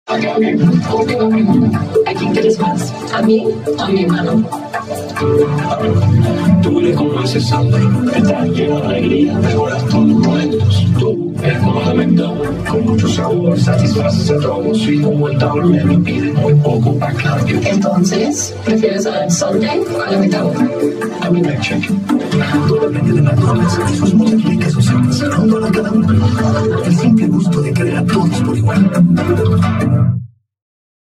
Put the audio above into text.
¿A quién quieres más? ¿A mí o a mi hermano? Tú le conoces hambre, estás lleno de alegría, mejoras todos los momentos. Tú eres como la menta, con mucho sabor, satisfaces a todos y como el tablero me pide muy poco a cambio. Entonces, ¿prefieres a Sunday o a la mitad? A mí me cheque. Todo depende de la naturaleza, sus muchas ricas, sus armas, cada uno.